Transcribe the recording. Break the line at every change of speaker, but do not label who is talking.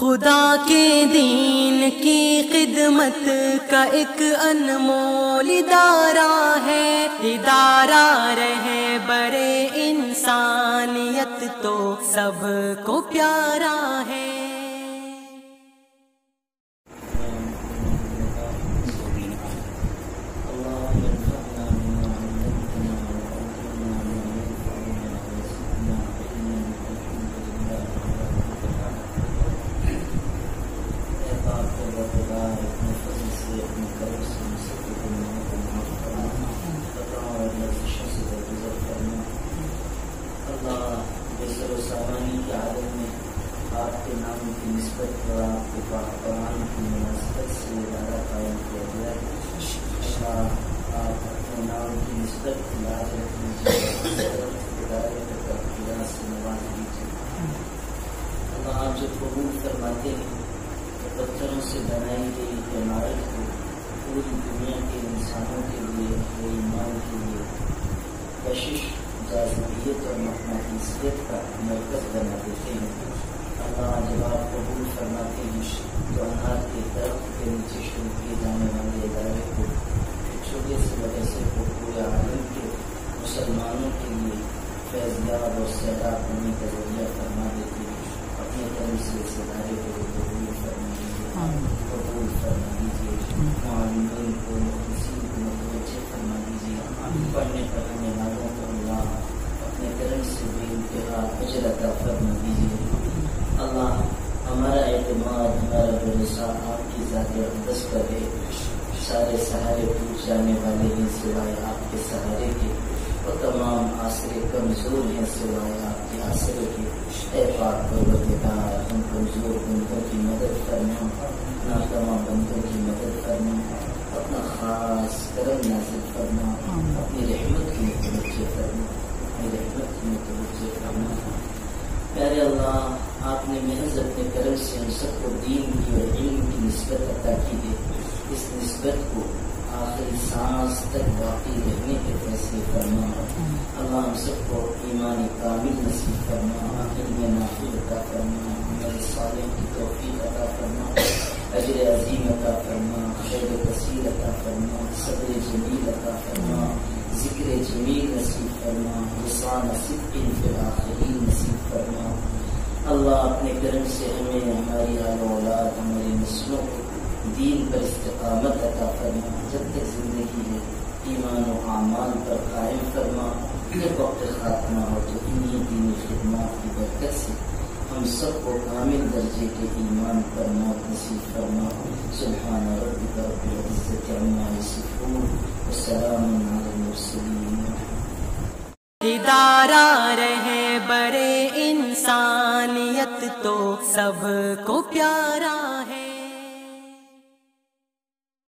خدا کے دین کی خدمت کا ایک انمول ادارہ ہے، ادارہ رہے برے انسانیت تو سب کو پیارا ہے۔
سامانی کے عالم میں آپ کے نام کی نسبت اور آپ کے قرآن کی مناسبت سے ادارہ قائم کیا گیا ہے۔ آپ اپنے نام کی نسبت لاج رکھ لیجیے، ادارے سے نواز دیجیے۔ اللہ آپ جو قبول فرماتے ہیں تو پتھروں سے بنائی گئی عمارت کو پوری دنیا کے انسانوں کے لیے ایمان کے لیے کشش جاذبیت اور مقناطیسیت کا مرکز بنا دیتے ہیں۔ اللہ جب آپ قبول فرماتے ہیں تو انار کے درخت کے نیچے شروع کیے جانے والے ادارے کو چھوٹے سے بڑے سے پورے عالم کے مسلمانوں کے لیے فیض یاب اور سیلاب ہونے کا ذریعہ فرما دیتے ہیں۔ اپنے کرم سے اس ادارے کو قبول فرما دیجیے، قبول فرما دیجیے، معلمین کو مخلصین کو متوجہ فرما دیجیے، پڑھنے پڑھانے والوں کو اللہ اپنے کرم سے بے انتہا اجر عطا فرما دیجیے۔ اللہ ہمارا اعتماد، ہمارا بھروسہ آپ کی ذات اقدس پر ہے۔ سارے سہارے ٹوٹ جانے والے ہیں سوائے آپ کے سہارے کے، اور تمام آسرے کمزور ہیں سوائے آپ کے آسرے کے۔ اے پاک پروردگار، ہم کمزور بندوں کی مدد کرنا، ناکامہ بندوں کی مدد کرنا، اپنا خاص کرم نازل کرنا، اپنی رحمت کی متوجہ کرنا، اپنی رحمت کی متوجہ کرنا۔ پیارے اللہ، آپ نے محض اپنے کرم سے ہم سب کو دین کی اور علم کی نسبت عطا کی ہے۔ اس نسبت کو آخری سانس تک باقی رہنے کے فیصلے کرنا۔ اللہ ہم سب کو ایمان کامل نصیب کرنا، علم نافع عطا کرنا، عمل صالح کی توفیق عطا کرنا، اجر عظیم عطا کرنا، خیر کثیر عطا کرنا، صبر جمیل عطا کرنا، ذکر جمیل نصیب کرنا، لسان صدق فی الآخرین نصیب کرنا۔ اللہ اپنے کرم سے ہمیں، ہماری آل و اولاد، ہماری نسلوں کو دین پر استقامت عطا فرما۔ جب تک زندگی ہے ایمان و اعمال پر قائم فرما۔ جب وقت خاتمہ ہو تو انہی دینی خدمات کی برکت سے ہم سب کو کامل درجے کے ایمان پر موت نصیب فرما۔ سبحان ربک رب العزة عما یصفون وسلام علی المرسلین۔
ادارہ رہے برے انسانیت تو سب کو پیارا ہے۔